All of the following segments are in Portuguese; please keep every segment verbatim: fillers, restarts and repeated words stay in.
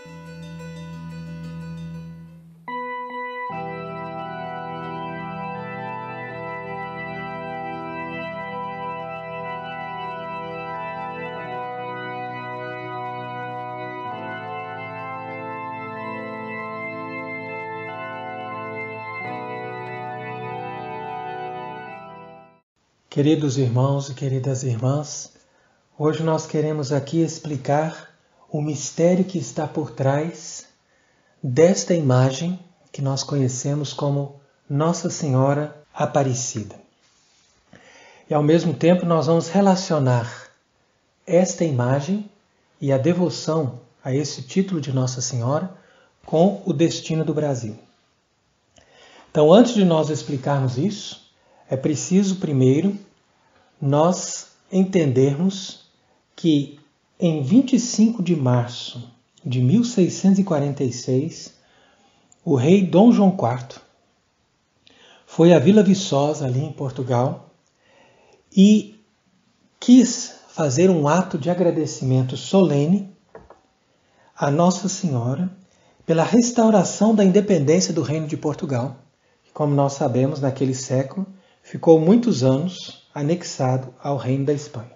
Queridos irmãos e queridas irmãs, hoje nós queremos aqui explicar o mistério que está por trás desta imagem que nós conhecemos como Nossa Senhora Aparecida. E ao mesmo tempo nós vamos relacionar esta imagem e a devoção a esse título de Nossa Senhora com o destino do Brasil. Então, antes de nós explicarmos isso, é preciso primeiro nós entendermos que em vinte e cinco de março de mil seiscentos e quarenta e seis, o rei Dom João quarto foi à Vila Viçosa, ali em Portugal, e quis fazer um ato de agradecimento solene a Nossa Senhora pela restauração da independência do Reino de Portugal, que, como nós sabemos, naquele século, ficou muitos anos anexado ao Reino da Espanha.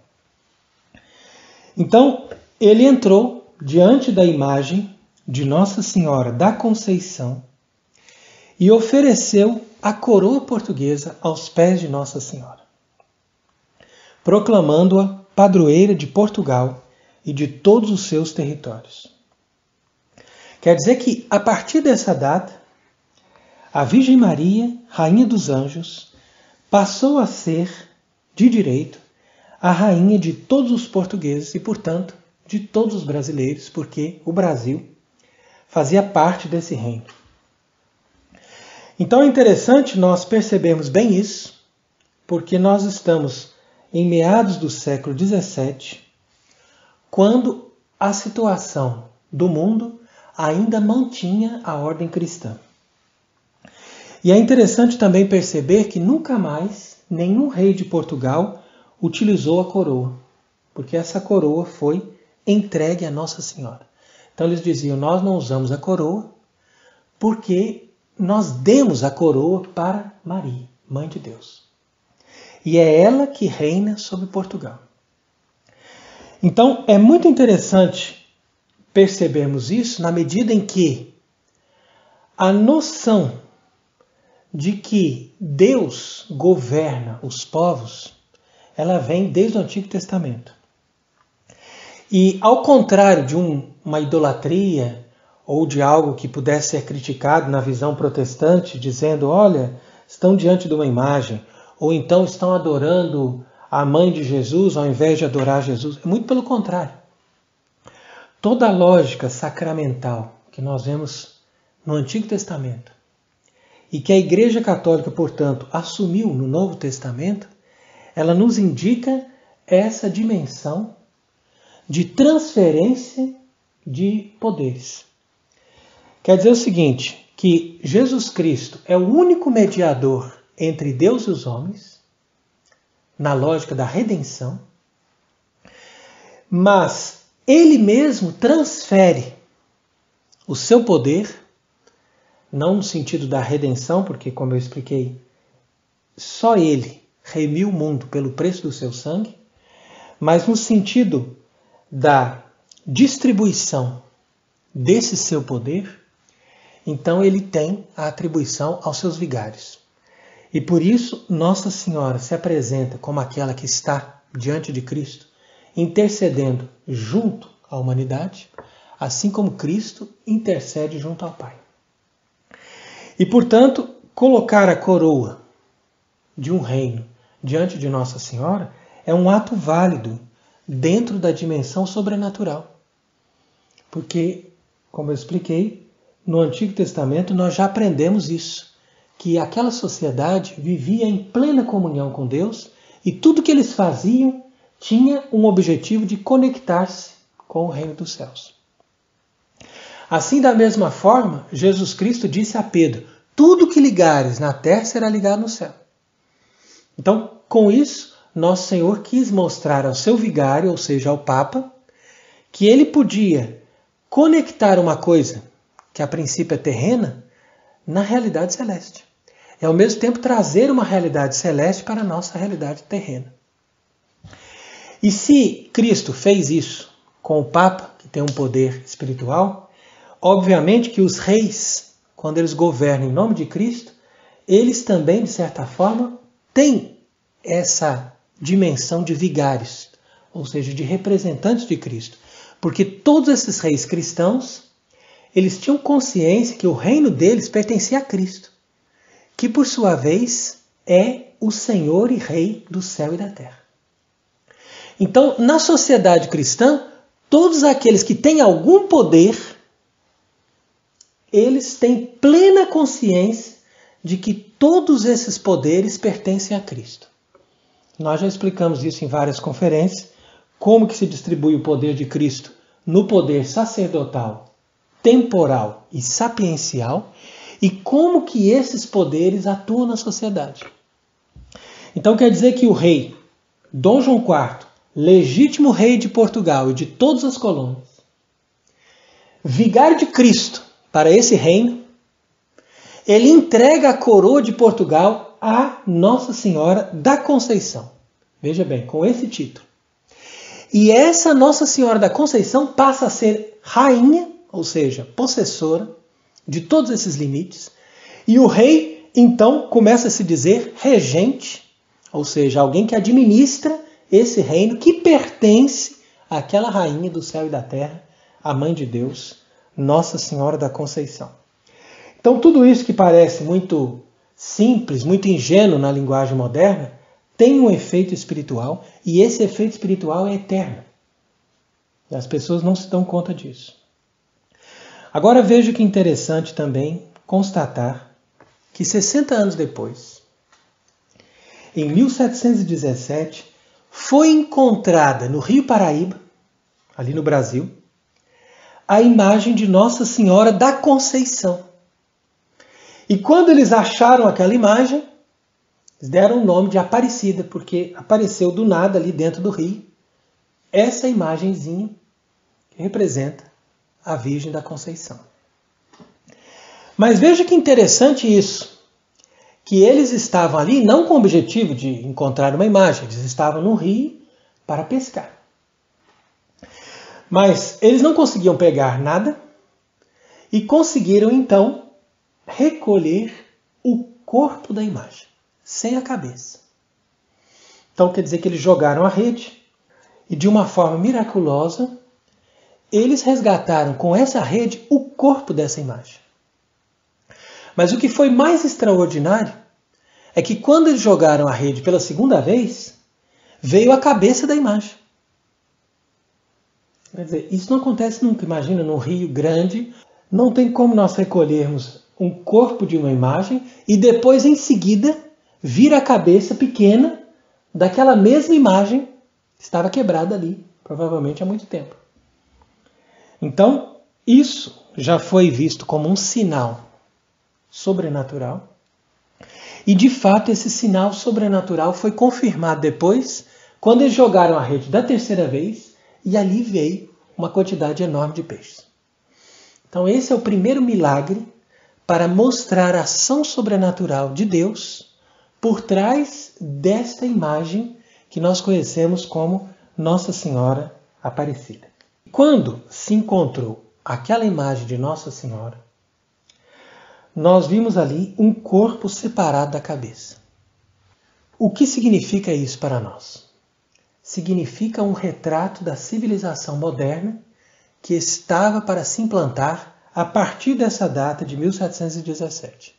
Então, ele entrou diante da imagem de Nossa Senhora da Conceição e ofereceu a coroa portuguesa aos pés de Nossa Senhora, proclamando-a padroeira de Portugal e de todos os seus territórios. Quer dizer que, a partir dessa data, a Virgem Maria, Rainha dos Anjos, passou a ser, de direito, a rainha de todos os portugueses e, portanto, de todos os brasileiros, porque o Brasil fazia parte desse reino. Então é interessante nós percebermos bem isso, porque nós estamos em meados do século dezessete, quando a situação do mundo ainda mantinha a ordem cristã. E é interessante também perceber que nunca mais nenhum rei de Portugal utilizou a coroa, porque essa coroa foi entregue a Nossa Senhora. Então eles diziam, nós não usamos a coroa porque nós demos a coroa para Maria, Mãe de Deus. E é ela que reina sobre Portugal. Então é muito interessante percebermos isso na medida em que a noção de que Deus governa os povos, ela vem desde o Antigo Testamento. E ao contrário de um, uma idolatria ou de algo que pudesse ser criticado na visão protestante, dizendo, olha, estão diante de uma imagem, ou então estão adorando a mãe de Jesus ao invés de adorar Jesus. É muito pelo contrário. Toda a lógica sacramental que nós vemos no Antigo Testamento, e que a Igreja Católica, portanto, assumiu no Novo Testamento, ela nos indica essa dimensão de transferência de poderes. Quer dizer o seguinte, que Jesus Cristo é o único mediador entre Deus e os homens, na lógica da redenção, mas ele mesmo transfere o seu poder, não no sentido da redenção, porque, como eu expliquei, só ele remiu o mundo pelo preço do seu sangue, mas no sentido da distribuição desse seu poder, então ele tem a atribuição aos seus vigários. E por isso Nossa Senhora se apresenta como aquela que está diante de Cristo, intercedendo junto à humanidade, assim como Cristo intercede junto ao Pai. E, portanto, colocar a coroa de um reino diante de Nossa Senhora é um ato válido dentro da dimensão sobrenatural. Porque, como eu expliquei, no Antigo Testamento nós já aprendemos isso, que aquela sociedade vivia em plena comunhão com Deus e tudo que eles faziam tinha um objetivo de conectar-se com o reino dos céus. Assim, da mesma forma, Jesus Cristo disse a Pedro, tudo que ligares na terra será ligado no céu. Então, com isso, Nosso Senhor quis mostrar ao seu vigário, ou seja, ao Papa, que ele podia conectar uma coisa que a princípio é terrena na realidade celeste. É ao mesmo tempo trazer uma realidade celeste para a nossa realidade terrena. E se Cristo fez isso com o Papa, que tem um poder espiritual, obviamente que os reis, quando eles governam em nome de Cristo, eles também, de certa forma, têm essa dimensão de vigários, ou seja, de representantes de Cristo. Porque todos esses reis cristãos, eles tinham consciência que o reino deles pertencia a Cristo, que por sua vez é o Senhor e Rei do céu e da terra. Então, na sociedade cristã, todos aqueles que têm algum poder, eles têm plena consciência de que todos esses poderes pertencem a Cristo. Nós já explicamos isso em várias conferências, como que se distribui o poder de Cristo no poder sacerdotal, temporal e sapiencial, e como que esses poderes atuam na sociedade. Então quer dizer que o rei Dom João quarto, legítimo rei de Portugal e de todas as colônias, vigário de Cristo para esse reino, ele entrega a coroa de Portugal a Nossa Senhora da Conceição. Veja bem, com esse título. E essa Nossa Senhora da Conceição passa a ser rainha, ou seja, possessora de todos esses limites. E o rei, então, começa a se dizer regente, ou seja, alguém que administra esse reino que pertence àquela rainha do céu e da terra, a Mãe de Deus, Nossa Senhora da Conceição. Então, tudo isso que parece muito simples, muito ingênuo na linguagem moderna, tem um efeito espiritual, e esse efeito espiritual é eterno. As pessoas não se dão conta disso. Agora veja que interessante também constatar que sessenta anos depois, em mil setecentos e dezessete, foi encontrada no Rio Paraíba, ali no Brasil, a imagem de Nossa Senhora da Conceição. E quando eles acharam aquela imagem, eles deram o nome de Aparecida, porque apareceu do nada ali dentro do rio essa imagenzinha que representa a Virgem da Conceição. Mas veja que interessante isso, que eles estavam ali não com o objetivo de encontrar uma imagem, eles estavam no rio para pescar. Mas eles não conseguiam pegar nada e conseguiram então recolher o corpo da imagem, sem a cabeça. Então quer dizer que eles jogaram a rede e de uma forma miraculosa eles resgataram com essa rede o corpo dessa imagem. Mas o que foi mais extraordinário é que quando eles jogaram a rede pela segunda vez, veio a cabeça da imagem. Quer dizer, isso não acontece nunca. Imagina, num rio grande, não tem como nós recolhermos um corpo de uma imagem e depois, em seguida, vir a cabeça pequena daquela mesma imagem que estava quebrada ali, provavelmente há muito tempo. Então, isso já foi visto como um sinal sobrenatural. E, de fato, esse sinal sobrenatural foi confirmado depois, quando eles jogaram a rede da terceira vez, e ali veio uma quantidade enorme de peixes. Então, esse é o primeiro milagre para mostrar a ação sobrenatural de Deus por trás desta imagem que nós conhecemos como Nossa Senhora Aparecida. Quando se encontrou aquela imagem de Nossa Senhora, nós vimos ali um corpo separado da cabeça. O que significa isso para nós? Significa um retrato da civilização moderna que estava para se implantar a partir dessa data de mil setecentos e dezessete.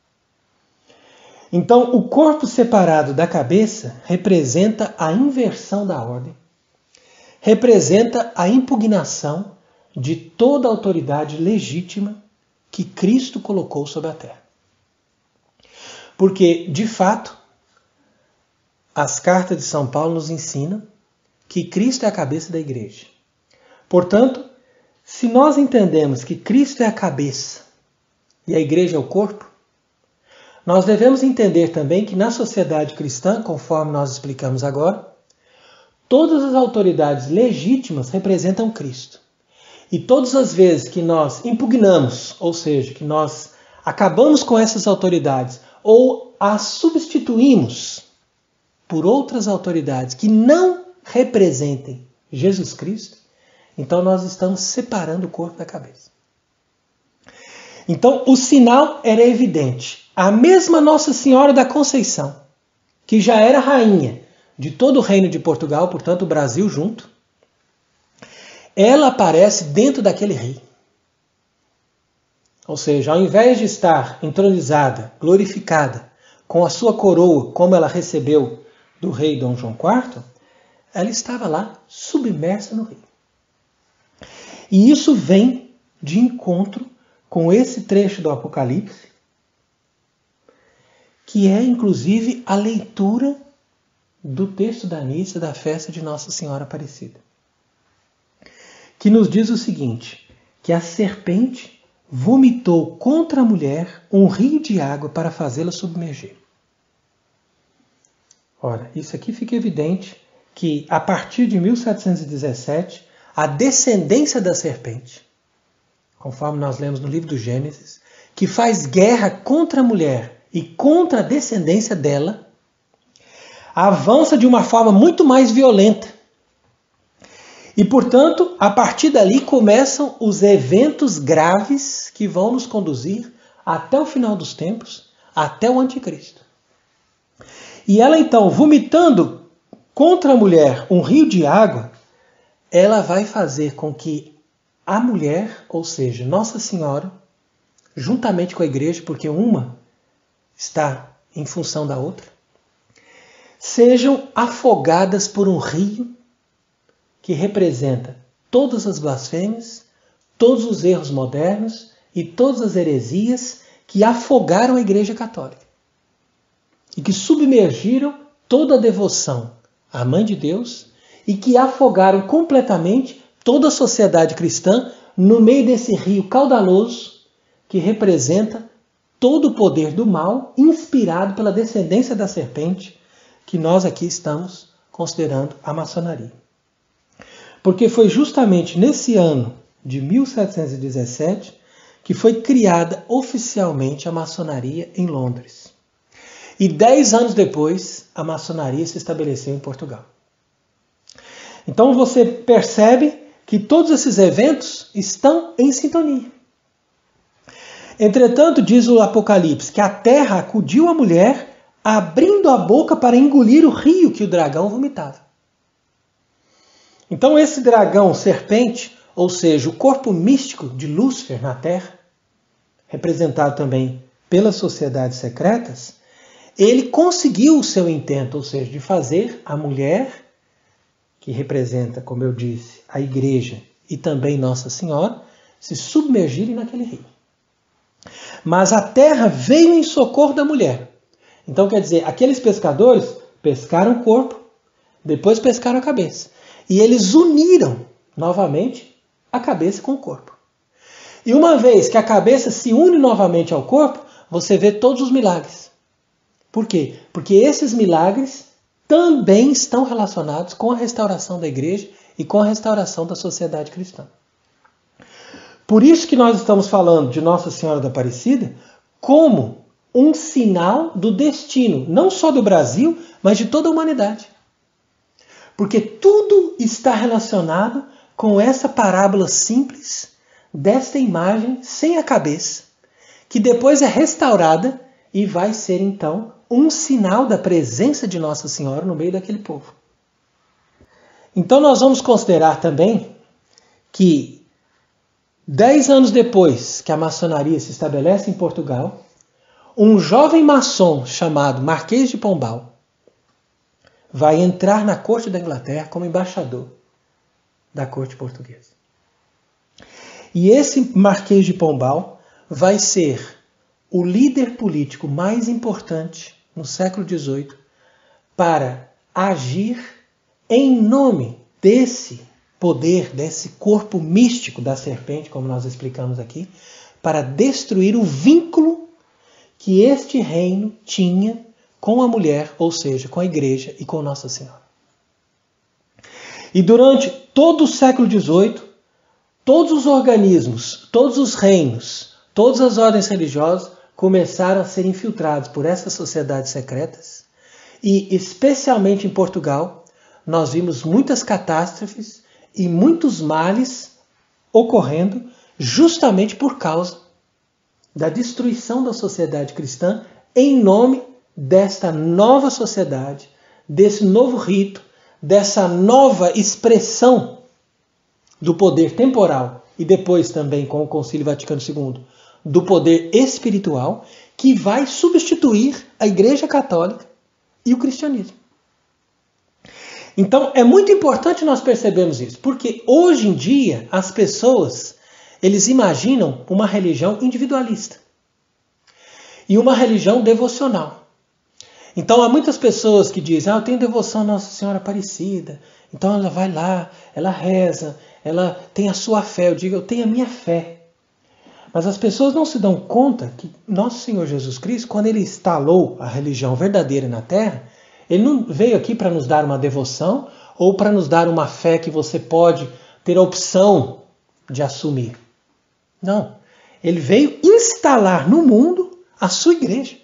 Então, o corpo separado da cabeça representa a inversão da ordem, representa a impugnação de toda a autoridade legítima que Cristo colocou sobre a terra. Porque, de fato, as cartas de São Paulo nos ensinam que Cristo é a cabeça da igreja. Portanto, se nós entendemos que Cristo é a cabeça e a igreja é o corpo, nós devemos entender também que na sociedade cristã, conforme nós explicamos agora, todas as autoridades legítimas representam Cristo. E todas as vezes que nós impugnamos, ou seja, que nós acabamos com essas autoridades ou as substituímos por outras autoridades que não representem Jesus Cristo, então nós estamos separando o corpo da cabeça. Então o sinal era evidente. A mesma Nossa Senhora da Conceição, que já era rainha de todo o reino de Portugal, portanto o Brasil junto, ela aparece dentro daquele rio. Ou seja, ao invés de estar entronizada, glorificada, com a sua coroa, como ela recebeu do rei Dom João quarto, ela estava lá submersa no rio. E isso vem de encontro com esse trecho do Apocalipse, que é inclusive a leitura do texto da missa da festa de Nossa Senhora Aparecida, que nos diz o seguinte, que a serpente vomitou contra a mulher um rio de água para fazê-la submergir. Ora, isso aqui fica evidente que a partir de mil setecentos e dezessete, a descendência da serpente, conforme nós lemos no livro do Gênesis, que faz guerra contra a mulher e contra a descendência dela, avança de uma forma muito mais violenta. E, portanto, a partir dali começam os eventos graves que vão nos conduzir até o final dos tempos, até o anticristo. E ela, então, vomitando contra a mulher um rio de água, ela vai fazer com que a mulher, ou seja, Nossa Senhora, juntamente com a igreja, porque uma está em função da outra, sejam afogadas por um rio que representa todas as blasfêmias, todos os erros modernos e todas as heresias que afogaram a Igreja Católica e que submergiram toda a devoção à Mãe de Deus e que afogaram completamente toda a sociedade cristã no meio desse rio caudaloso que representa todo o poder do mal inspirado pela descendência da serpente que nós aqui estamos considerando a maçonaria. Porque foi justamente nesse ano de mil setecentos e dezessete que foi criada oficialmente a maçonaria em Londres. E dez anos depois, a maçonaria se estabeleceu em Portugal. Então você percebe que todos esses eventos estão em sintonia. Entretanto, diz o Apocalipse, que a terra acudiu a mulher, abrindo a boca para engolir o rio que o dragão vomitava. Então esse dragão serpente, ou seja, o corpo místico de Lúcifer na Terra, representado também pelas sociedades secretas, ele conseguiu o seu intento, ou seja, de fazer a mulher, que representa, como eu disse, a igreja e também Nossa Senhora, se submergirem naquele rio. Mas a terra veio em socorro da mulher. Então quer dizer, aqueles pescadores pescaram o corpo, depois pescaram a cabeça. E eles uniram novamente a cabeça com o corpo. E uma vez que a cabeça se une novamente ao corpo, você vê todos os milagres. Por quê? Porque esses milagres também estão relacionados com a restauração da igreja e com a restauração da sociedade cristã. Por isso que nós estamos falando de Nossa Senhora da Aparecida como um sinal do destino, não só do Brasil, mas de toda a humanidade. Porque tudo está relacionado com essa parábola simples desta imagem sem a cabeça, que depois é restaurada e vai ser então um sinal da presença de Nossa Senhora no meio daquele povo. Então nós vamos considerar também que dez anos depois que a maçonaria se estabelece em Portugal, um jovem maçom chamado Marquês de Pombal vai entrar na corte da Inglaterra como embaixador da corte portuguesa. E esse Marquês de Pombal vai ser o líder político mais importante no século dezoito para agir em nome desse poder, desse corpo místico da serpente, como nós explicamos aqui, para destruir o vínculo que este reino tinha com a mulher, ou seja, com a igreja e com Nossa Senhora. E durante todo o século dezoito, todos os organismos, todos os reinos, todas as ordens religiosas começaram a ser infiltrados por essas sociedades secretas. E, especialmente em Portugal, nós vimos muitas catástrofes e muitos males ocorrendo justamente por causa da destruição da sociedade cristã em nome desta nova sociedade, desse novo rito, dessa nova expressão do poder temporal e depois também com o Concílio Vaticano segundo, do poder espiritual, que vai substituir a Igreja Católica e o cristianismo. Então é muito importante nós percebermos isso, porque hoje em dia as pessoas, eles imaginam uma religião individualista e uma religião devocional. Então há muitas pessoas que dizem, ah, eu tenho devoção à Nossa Senhora Aparecida, então ela vai lá, ela reza, ela tem a sua fé. Eu digo, eu tenho a minha fé. Mas as pessoas não se dão conta que Nosso Senhor Jesus Cristo, quando Ele instalou a religião verdadeira na Terra, Ele não veio aqui para nos dar uma devoção ou para nos dar uma fé que você pode ter a opção de assumir. Não. Ele veio instalar no mundo a sua igreja.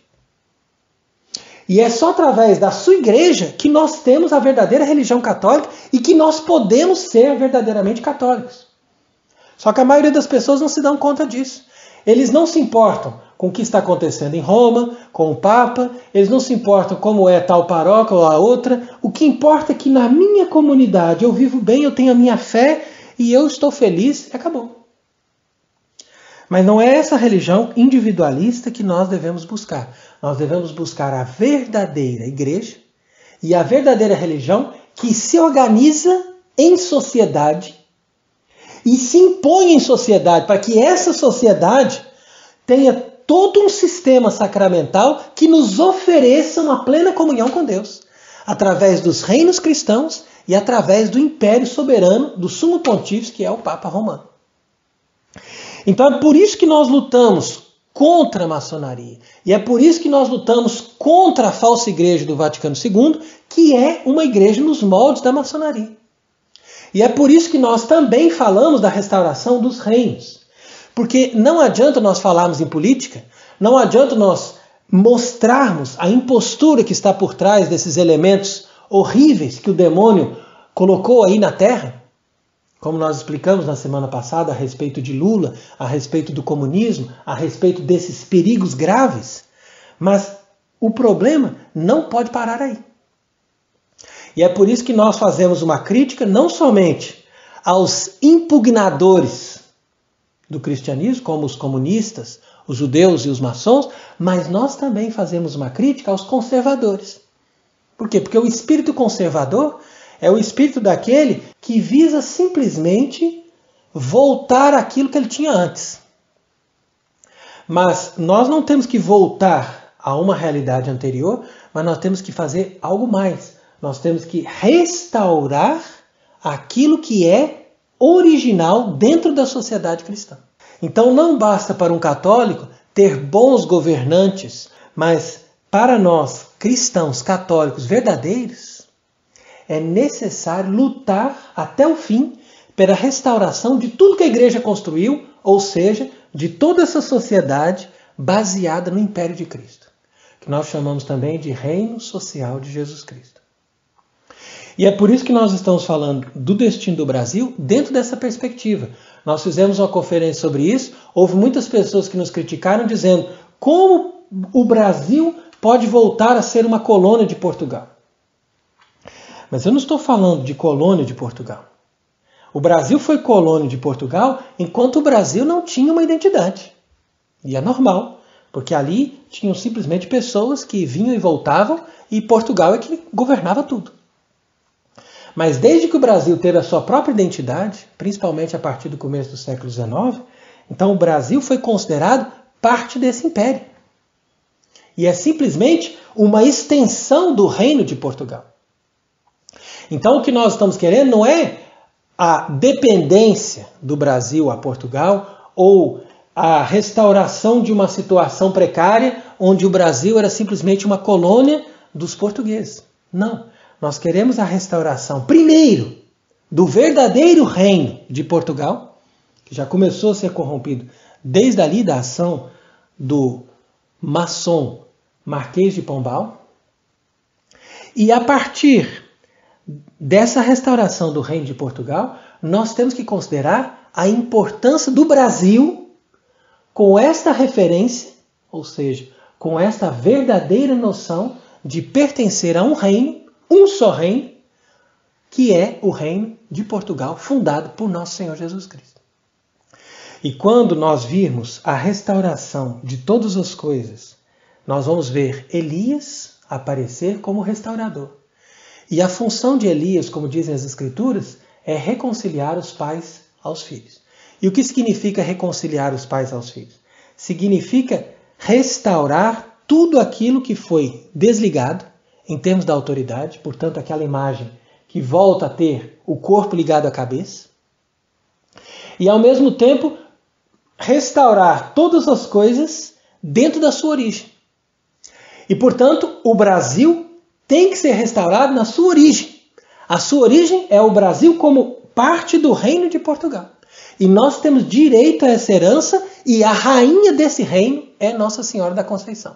E é só através da sua igreja que nós temos a verdadeira religião católica e que nós podemos ser verdadeiramente católicos. Só que a maioria das pessoas não se dão conta disso. Eles não se importam com o que está acontecendo em Roma, com o Papa, eles não se importam como é tal paróquia ou a outra. O que importa é que na minha comunidade eu vivo bem, eu tenho a minha fé e eu estou feliz e acabou. Mas não é essa religião individualista que nós devemos buscar. Nós devemos buscar a verdadeira igreja e a verdadeira religião que se organiza em sociedade e se impõe em sociedade para que essa sociedade tenha todo um sistema sacramental que nos ofereça uma plena comunhão com Deus, através dos reinos cristãos e através do império soberano do sumo pontífice, que é o Papa Romano. Então é por isso que nós lutamos contra a maçonaria. E é por isso que nós lutamos contra a falsa igreja do Vaticano segundo, que é uma igreja nos moldes da maçonaria. E é por isso que nós também falamos da restauração dos reinos. Porque não adianta nós falarmos em política, não adianta nós mostrarmos a impostura que está por trás desses elementos horríveis que o demônio colocou aí na Terra, como nós explicamos na semana passada a respeito de Lula, a respeito do comunismo, a respeito desses perigos graves. Mas o problema não pode parar aí. E é por isso que nós fazemos uma crítica não somente aos impugnadores do cristianismo, como os comunistas, os judeus e os maçons, mas nós também fazemos uma crítica aos conservadores. Por quê? Porque o espírito conservador é o espírito daquele que visa simplesmente voltar àquilo que ele tinha antes. Mas nós não temos que voltar a uma realidade anterior, mas nós temos que fazer algo mais. Nós temos que restaurar aquilo que é original dentro da sociedade cristã. Então não basta para um católico ter bons governantes, mas para nós cristãos católicos verdadeiros, é necessário lutar até o fim pela restauração de tudo que a igreja construiu, ou seja, de toda essa sociedade baseada no Império de Cristo, que nós chamamos também de Reino Social de Jesus Cristo. E é por isso que nós estamos falando do destino do Brasil dentro dessa perspectiva. Nós fizemos uma conferência sobre isso, houve muitas pessoas que nos criticaram dizendo como o Brasil pode voltar a ser uma colônia de Portugal. Mas eu não estou falando de colônia de Portugal. O Brasil foi colônia de Portugal enquanto o Brasil não tinha uma identidade. E é normal, porque ali tinham simplesmente pessoas que vinham e voltavam e Portugal é que governava tudo. Mas desde que o Brasil teve a sua própria identidade, principalmente a partir do começo do século dezenove, então o Brasil foi considerado parte desse império. E é simplesmente uma extensão do reino de Portugal. Então o que nós estamos querendo não é a dependência do Brasil a Portugal ou a restauração de uma situação precária onde o Brasil era simplesmente uma colônia dos portugueses. Não. Nós queremos a restauração, primeiro, do verdadeiro reino de Portugal que já começou a ser corrompido desde ali da ação do maçom Marquês de Pombal. E a partir dessa restauração do Reino de Portugal, nós temos que considerar a importância do Brasil com esta referência, ou seja, com esta verdadeira noção de pertencer a um reino, um só reino, que é o Reino de Portugal, fundado por nosso Senhor Jesus Cristo. E quando nós virmos a restauração de todas as coisas, nós vamos ver Elias aparecer como restaurador. E a função de Elias, como dizem as Escrituras, é reconciliar os pais aos filhos. E o que significa reconciliar os pais aos filhos? Significa restaurar tudo aquilo que foi desligado em termos da autoridade, portanto, aquela imagem que volta a ter o corpo ligado à cabeça, e ao mesmo tempo restaurar todas as coisas dentro da sua origem. E, portanto, o Brasil tem que ser restaurado na sua origem. A sua origem é o Brasil como parte do Reino de Portugal. E nós temos direito a essa herança, e a rainha desse reino é Nossa Senhora da Conceição.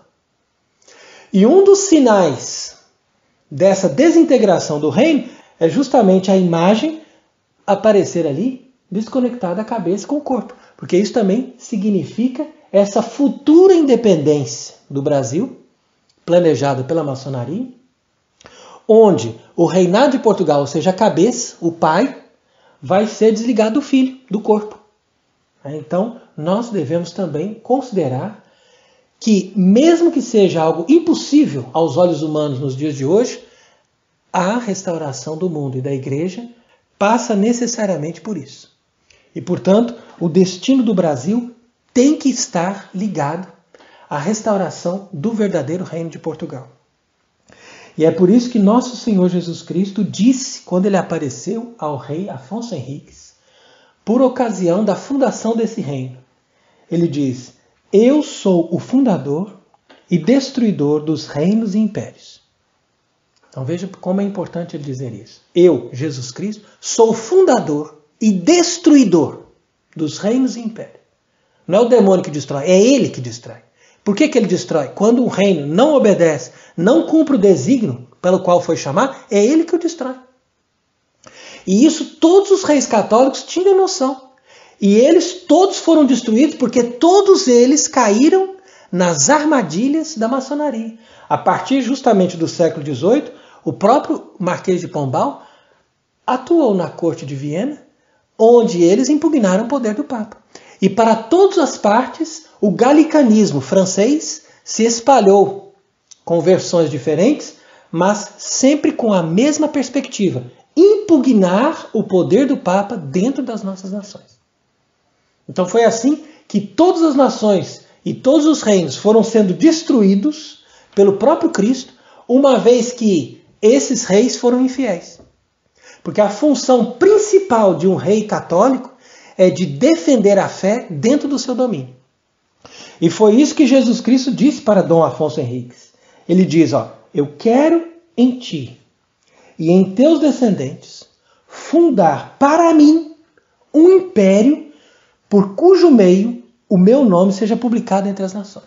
E um dos sinais dessa desintegração do reino é justamente a imagem aparecer ali desconectada a cabeça com o corpo. Porque isso também significa essa futura independência do Brasil, planejada pela maçonaria, onde o reinado de Portugal, ou seja, a cabeça, o pai, vai ser desligado do filho, do corpo. Então, nós devemos também considerar que, mesmo que seja algo impossível aos olhos humanos nos dias de hoje, a restauração do mundo e da igreja passa necessariamente por isso. E, portanto, o destino do Brasil tem que estar ligado à restauração do verdadeiro Reino de Portugal. E é por isso que nosso Senhor Jesus Cristo disse, quando ele apareceu ao rei Afonso Henriques, por ocasião da fundação desse reino, ele diz: eu sou o fundador e destruidor dos reinos e impérios. Então veja como é importante ele dizer isso. Eu, Jesus Cristo, sou o fundador e destruidor dos reinos e impérios. Não é o demônio que destrói, é ele que destrói. Por que que ele destrói? Quando um reino não obedece, não cumpre o desígnio pelo qual foi chamado, é ele que o destrói. E isso todos os reis católicos tinham noção. E eles todos foram destruídos porque todos eles caíram nas armadilhas da maçonaria. A partir justamente do século dezoito, o próprio Marquês de Pombal atuou na corte de Viena, onde eles impugnaram o poder do Papa. E para todas as partes, o galicanismo francês se espalhou com versões diferentes, mas sempre com a mesma perspectiva: impugnar o poder do Papa dentro das nossas nações. Então foi assim que todas as nações e todos os reinos foram sendo destruídos pelo próprio Cristo, uma vez que esses reis foram infiéis. Porque a função principal de um rei católico é de defender a fé dentro do seu domínio. E foi isso que Jesus Cristo disse para Dom Afonso Henriques. Ele diz, ó, eu quero em ti e em teus descendentes fundar para mim um império por cujo meio o meu nome seja publicado entre as nações.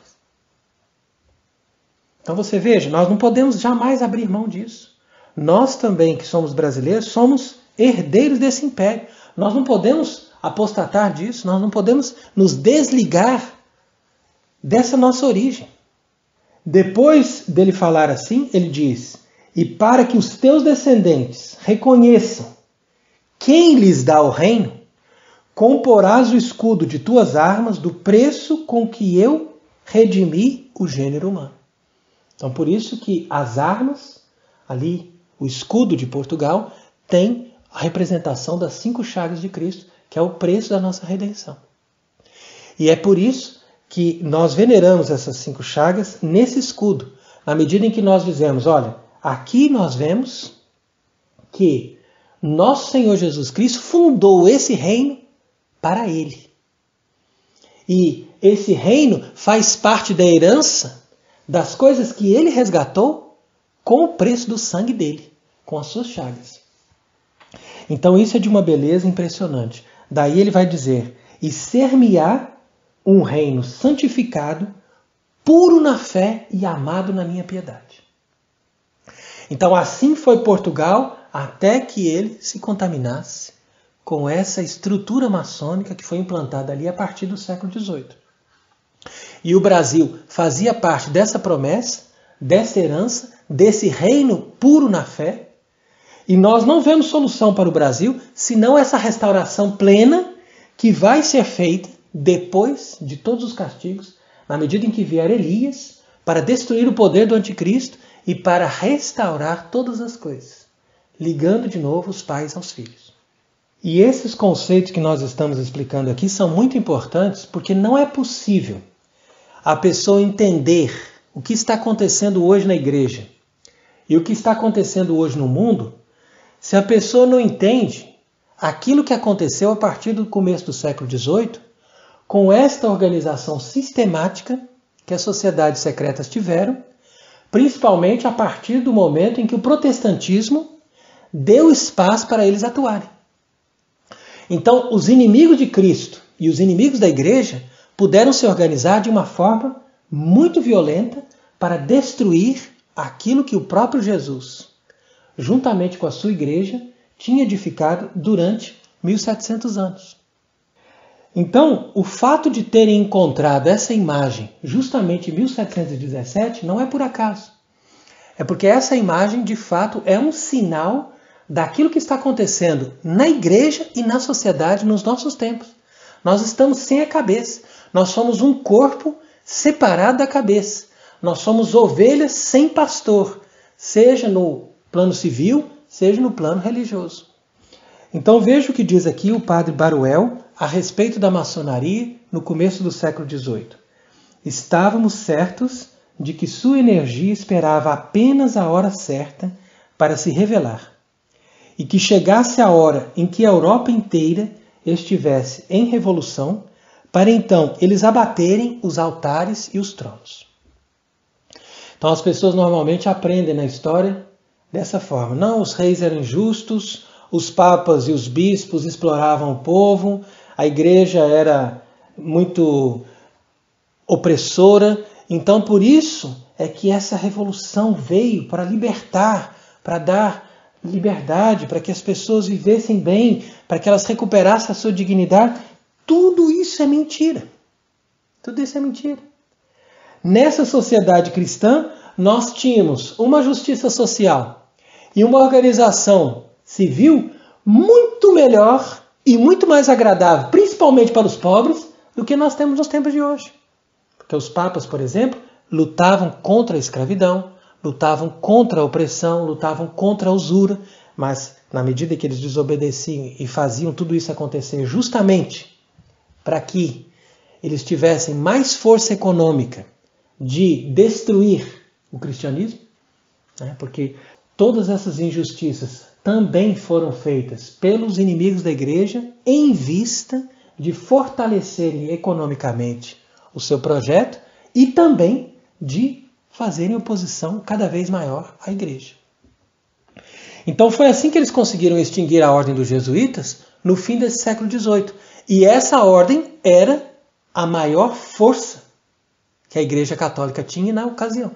Então você veja, nós não podemos jamais abrir mão disso. Nós também, que somos brasileiros, somos herdeiros desse império. Nós não podemos apostatar disso, nós não podemos nos desligar dessa nossa origem. Depois dele falar assim, ele diz, e para que os teus descendentes reconheçam quem lhes dá o reino, comporás o escudo de tuas armas do preço com que eu redimi o gênero humano. Então por isso que as armas, ali, o escudo de Portugal, tem a representação das cinco chagas de Cristo, que é o preço da nossa redenção. E é por isso que nós veneramos essas cinco chagas nesse escudo, na medida em que nós dizemos, olha, aqui nós vemos que nosso Senhor Jesus Cristo fundou esse reino para Ele. E esse reino faz parte da herança das coisas que Ele resgatou com o preço do sangue dele, com as suas chagas. Então isso é de uma beleza impressionante. Daí ele vai dizer, e ser-me-á um reino santificado, puro na fé e amado na minha piedade. Então assim foi Portugal até que ele se contaminasse com essa estrutura maçônica que foi implantada ali a partir do século dezoito. E o Brasil fazia parte dessa promessa, dessa herança, desse reino puro na fé. E nós não vemos solução para o Brasil senão essa restauração plena que vai ser feita depois de todos os castigos, na medida em que vier Elias, para destruir o poder do anticristo e para restaurar todas as coisas, ligando de novo os pais aos filhos. E esses conceitos que nós estamos explicando aqui são muito importantes porque não é possível a pessoa entender o que está acontecendo hoje na igreja e o que está acontecendo hoje no mundo se a pessoa não entende aquilo que aconteceu a partir do começo do século dezoito com esta organização sistemática que as sociedades secretas tiveram, principalmente a partir do momento em que o protestantismo deu espaço para eles atuarem. Então, os inimigos de Cristo e os inimigos da igreja puderam se organizar de uma forma muito violenta para destruir aquilo que o próprio Jesus, juntamente com a sua igreja, tinha edificado durante mil e setecentos anos. Então, o fato de terem encontrado essa imagem justamente em mil setecentos e dezessete não é por acaso. É porque essa imagem, de fato, é um sinal daquilo que está acontecendo na igreja e na sociedade nos nossos tempos. Nós estamos sem a cabeça. Nós somos um corpo separado da cabeça. Nós somos ovelhas sem pastor, seja no plano civil, seja no plano religioso. Então veja o que diz aqui o padre Baruel a respeito da maçonaria no começo do século dezoito. Estávamos certos de que sua energia esperava apenas a hora certa para se revelar, e que chegasse a hora em que a Europa inteira estivesse em revolução, para então eles abaterem os altares e os tronos. Então as pessoas normalmente aprendem na história dessa forma. Não, os reis eram injustos, os papas e os bispos exploravam o povo, a igreja era muito opressora. Então por isso é que essa revolução veio para libertar, para dar liberdade, para que as pessoas vivessem bem, para que elas recuperassem a sua dignidade. Tudo isso é mentira. Tudo isso é mentira. Nessa sociedade cristã, nós tínhamos uma justiça social e uma organização civil muito melhor e muito mais agradável, principalmente para os pobres, do que nós temos nos tempos de hoje. Porque os papas, por exemplo, lutavam contra a escravidão, lutavam contra a opressão, lutavam contra a usura, mas na medida que eles desobedeciam e faziam tudo isso acontecer justamente para que eles tivessem mais força econômica de destruir o cristianismo, né? Porque todas essas injustiças também foram feitas pelos inimigos da igreja em vista de fortalecerem economicamente o seu projeto e também de fazerem oposição cada vez maior à igreja. Então foi assim que eles conseguiram extinguir a ordem dos jesuítas no fim desse século dezoito. E essa ordem era a maior força que a Igreja Católica tinha na ocasião.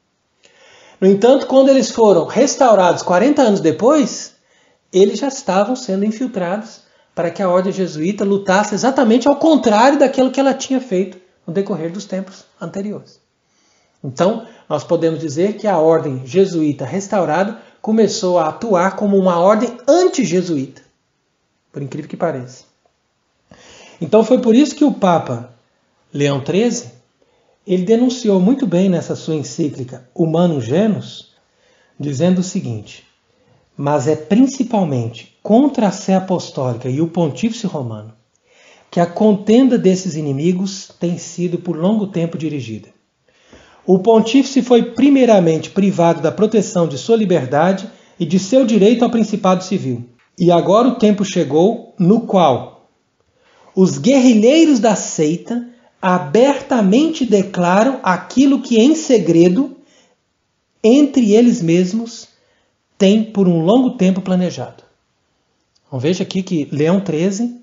No entanto, quando eles foram restaurados quarenta anos depois, eles já estavam sendo infiltrados para que a ordem jesuíta lutasse exatamente ao contrário daquilo que ela tinha feito no decorrer dos tempos anteriores. Então, nós podemos dizer que a ordem jesuíta restaurada começou a atuar como uma ordem anti-jesuíta, por incrível que pareça. Então foi por isso que o Papa Leão treze, ele denunciou muito bem nessa sua encíclica Humanum Genus, dizendo o seguinte: mas é principalmente contra a sé apostólica e o pontífice romano que a contenda desses inimigos tem sido por longo tempo dirigida. O pontífice foi primeiramente privado da proteção de sua liberdade e de seu direito ao principado civil. E agora o tempo chegou no qual os guerrilheiros da seita abertamente declaram aquilo que em segredo, entre eles mesmos, têm por um longo tempo planejado. Então veja aqui que Leão treze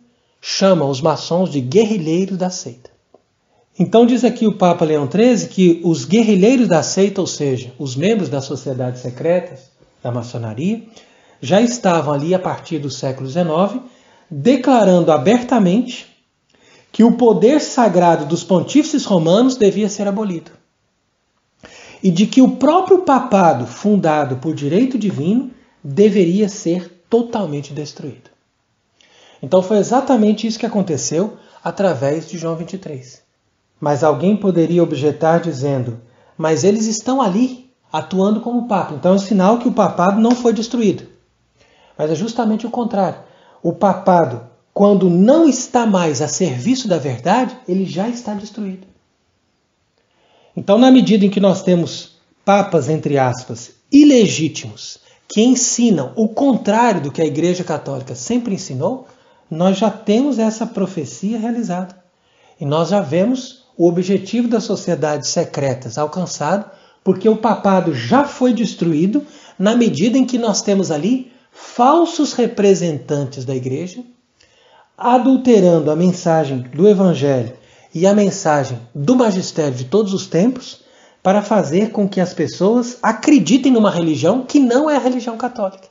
chama os maçons de guerrilheiros da seita. Então diz aqui o Papa Leão treze que os guerrilheiros da seita, ou seja, os membros das sociedades secretas da maçonaria, já estavam ali a partir do século dezenove, declarando abertamente que o poder sagrado dos pontífices romanos devia ser abolido. E de que o próprio papado, fundado por direito divino, deveria ser totalmente destruído. Então foi exatamente isso que aconteceu através de João vinte e três. Mas alguém poderia objetar dizendo, mas eles estão ali, atuando como papa. Então é um sinal que o papado não foi destruído. Mas é justamente o contrário. O papado, quando não está mais a serviço da verdade, ele já está destruído. Então, na medida em que nós temos papas, entre aspas, ilegítimos, que ensinam o contrário do que a Igreja Católica sempre ensinou, nós já temos essa profecia realizada. E nós já vemos o objetivo das sociedades secretas alcançado, porque o papado já foi destruído na medida em que nós temos ali falsos representantes da Igreja, adulterando a mensagem do Evangelho e a mensagem do magistério de todos os tempos, para fazer com que as pessoas acreditem numa religião que não é a religião católica.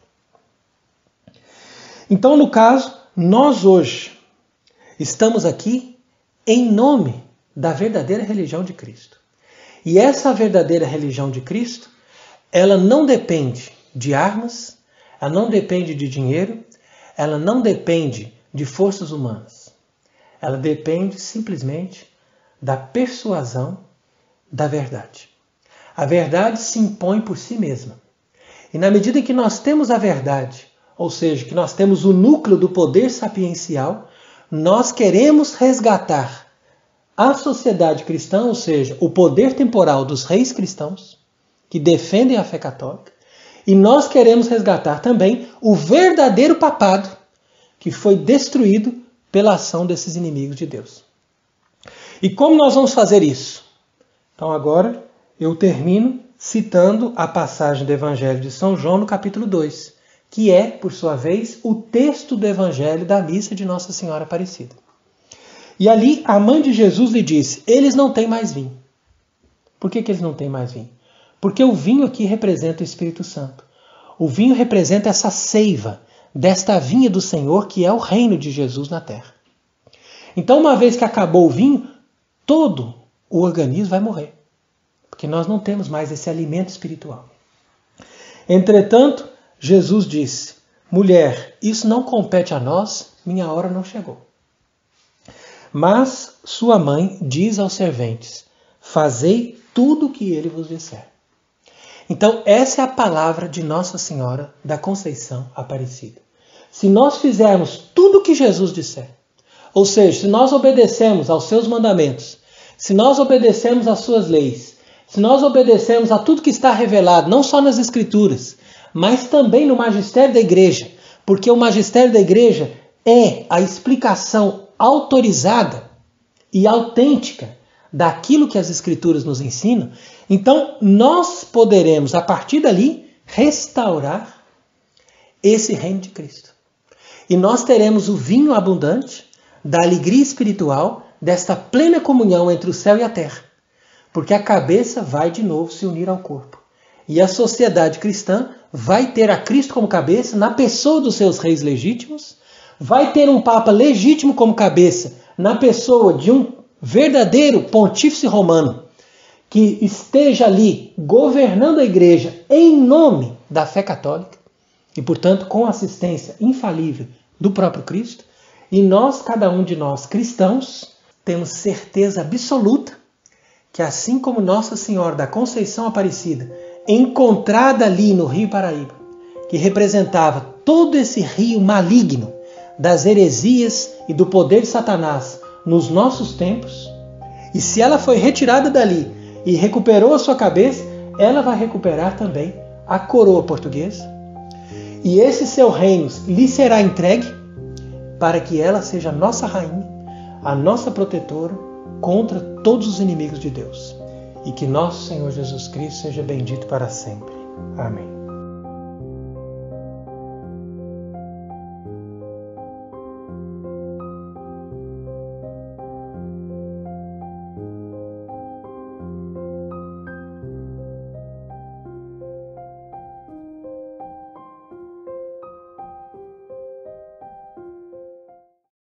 Então, no caso, nós hoje estamos aqui em nome da verdadeira religião de Cristo. E essa verdadeira religião de Cristo, ela não depende de armas, ela não depende de dinheiro, ela não depende de forças humanas. Ela depende simplesmente da persuasão da verdade. A verdade se impõe por si mesma. E na medida em que nós temos a verdade, ou seja, que nós temos o núcleo do poder sapiencial, nós queremos resgatar a sociedade cristã, ou seja, o poder temporal dos reis cristãos, que defendem a fé católica, e nós queremos resgatar também o verdadeiro papado, que foi destruído pela ação desses inimigos de Deus. E como nós vamos fazer isso? Então agora eu termino citando a passagem do Evangelho de São João no capítulo dois, que é, por sua vez, o texto do Evangelho da missa de Nossa Senhora Aparecida. E ali a mãe de Jesus lhe disse, eles não têm mais vinho. Por que, que eles não têm mais vinho? Porque o vinho aqui representa o Espírito Santo. O vinho representa essa seiva desta vinha do Senhor, que é o reino de Jesus na terra. Então, uma vez que acabou o vinho, todo o organismo vai morrer. Porque nós não temos mais esse alimento espiritual. Entretanto, Jesus disse, mulher, isso não compete a nós, minha hora não chegou. Mas sua mãe diz aos serventes, fazei tudo o que ele vos disser. Então, essa é a palavra de Nossa Senhora da Conceição Aparecida. Se nós fizermos tudo o que Jesus disser, ou seja, se nós obedecemos aos seus mandamentos, se nós obedecemos às suas leis, se nós obedecemos a tudo que está revelado, não só nas Escrituras, mas também no magistério da Igreja, porque o magistério da Igreja é a explicação autorizada e autêntica daquilo que as Escrituras nos ensinam, então nós poderemos, a partir dali, restaurar esse reino de Cristo. E nós teremos o vinho abundante da alegria espiritual, desta plena comunhão entre o céu e a terra. Porque a cabeça vai de novo se unir ao corpo. E a sociedade cristã vai ter a Cristo como cabeça na pessoa dos seus reis legítimos, vai ter um Papa legítimo como cabeça na pessoa de um verdadeiro pontífice romano que esteja ali governando a igreja em nome da fé católica e, portanto, com assistência infalível do próprio Cristo. E nós, cada um de nós cristãos, temos certeza absoluta que, assim como Nossa Senhora da Conceição Aparecida, encontrada ali no Rio Paraíba, que representava todo esse rio maligno das heresias e do poder de Satanás nos nossos tempos, e se ela foi retirada dali e recuperou a sua cabeça, ela vai recuperar também a coroa portuguesa, e esse seu reino lhe será entregue para que ela seja a nossa rainha, a nossa protetora contra todos os inimigos de Deus. E que nosso Senhor Jesus Cristo seja bendito para sempre. Amém.